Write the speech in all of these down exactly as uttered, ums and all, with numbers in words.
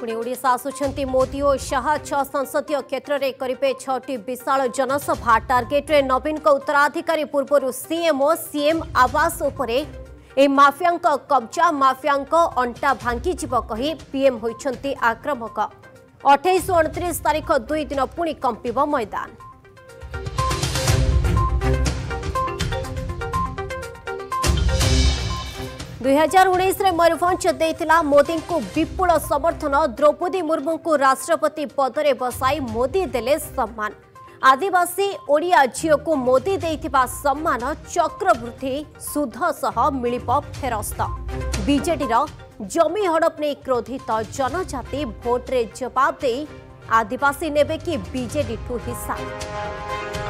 पुणी ओडिशा आसुछंती मोदी और शाह छह संसदीय क्षेत्र में करिबे छटी विशाल जनसभा टार्गेट रे नवीन को उत्तराधिकारी पूर्व सीएम और सीएम आवास उपरे ए माफिया कब्जा माफिया अंटा भांगी जीव कही पीएम होइछंती आक्रामक अठाईस उनतीस तारीख दुई दिन पुणी कंपिब मैदान। दुई हजार उन्नीस मयूरभंज देइथिला मोदी को विपुल समर्थन द्रौपदी मुर्मू को राष्ट्रपति पदरे बसाई मोदी देले सम्मान। आदिवासी ओडिया झील को मोदी देइथिबा सम्मान चक्रवृद्धि सुध सह मिलिब फेरस्त। बीजेडी जमी हड़प नहीं क्रोधित जनजाति भोट्रे जवाब दे आदिवासी नेबे कि बीजेडी ठू हिस्सा।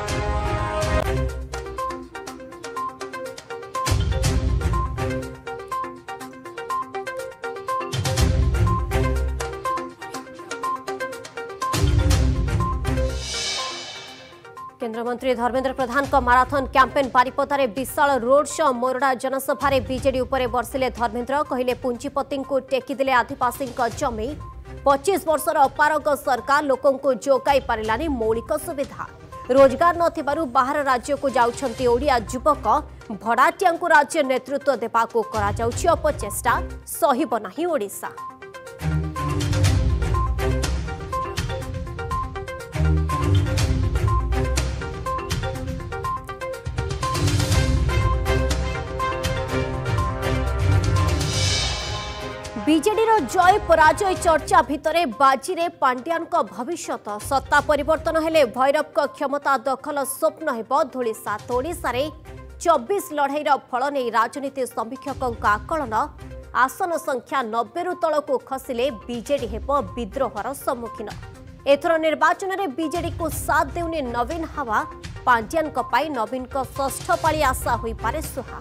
केंद्रमंत्री धर्मेंद्र प्रधान का माराथन कैंपेन बारिपदारे विशाल रोड शो मोरडा जनसभा बीजेडी उपरे बर्षिले धर्मेंद्र कहले पुंजीपति को टेकीदेले आदिवासी जमी पच्चीस वर्षर अपारग सरकार लोकों को जोगाई पारिलानी मौलिक सुविधा रोजगार नथिबारु बाहर राज्य को जाउछंती ओडिया युवक भड़ाटिया राज्य नेतृत्व देबाको करा जाउछि अपचेष्टा सहिब नाही ओडिशा। बीजेडी रो जय पराजय चर्चा भितरे बाजीरे पांड्यान का भविष्यत सत्ता परिवर्तन हेले भैरव का क्षमता दखल स्वप्न हेब धूलिसा। ओडिशा रे चौबीस लड़ाई फल नहीं राजनीति समीक्षकों आकलन आसन संख्या नब्बे रु तल को खसिले बीजेडी हेब विद्रोहर सम्मुखीन। एथर निर्वाचन में बीजेडी को साथ देउनी नवीन हवा पांड्यान को पाई नवीन को षष्ठ पाली आशा होई पारे सुहा।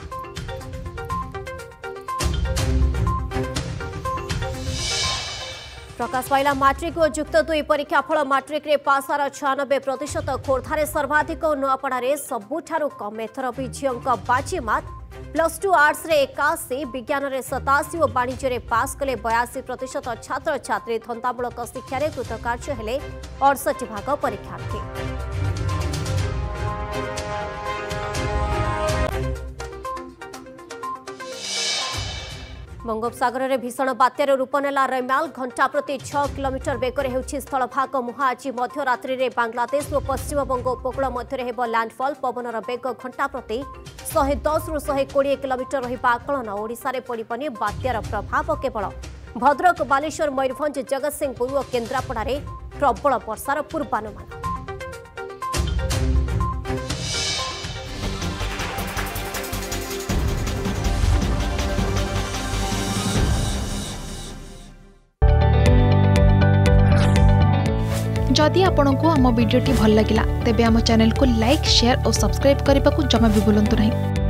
प्रकाश पाइला मैट्रिक और युक्त दुई परीक्षा फल मैट्रिक रे पास हार छियानबे प्रतिशत खोर्धारे सर्वाधिक नुआपड़े सबुठारु कम एथर भी झील बाजीमात प्लस टू आर्ट्स रे एकाशी विज्ञान रे सताशी और वाणिज्य रे पास कले बयासी प्रतिशत छात्र छात्री धंदामूलक शिक्षा कृतकार्य हेले अड़सठ भाग परीक्षार्थी। बंगोपसागर में भीषण बात्यार रूप नेला रैमाल घंटा प्रति छह किलोमीटर बेगर होउछि स्थलभाग मुहां। आज मध्यरात्रि रे बांग्लादेश और पश्चिमबंग उपकूल मध्य हेब लैंडफॉल पवनर बेग घंटा प्रति एक सौ दस रु एक सौ बीस किलोमीटर रहिबा आकलन। ओडिशा रे पड़िबनी बात्यार प्रभाव केवल भद्रक बालेश्वर मयूरभंज जगतसिंहपुर और केन्द्रापड़ा रे प्रबल वर्षार पूर्वानुमान। जदि आपंक आम भिडी भल लगा तेब आम चैनल को लाइक शेयर और सब्सक्राइब करने को जमा भी भूलु नहीं।